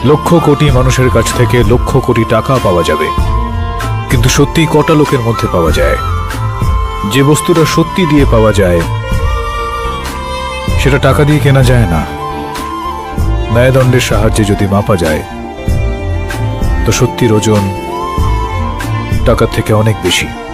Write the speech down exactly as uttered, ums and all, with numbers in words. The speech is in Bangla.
লক্ষ কোটি মানুষের কাছ থেকে লক্ষ কোটি টাকা পাওয়া যাবে, কিন্তু সত্যি কটা লোকের মধ্যে পাওয়া যায়? যে বস্তুটা সত্যি দিয়ে পাওয়া যায় সেটা টাকা দিয়ে কেনা যায় না। ন্যায়দণ্ডের সাহায্যে যদি মাপা যায় তো সত্যির ওজন টাকার থেকে অনেক বেশি।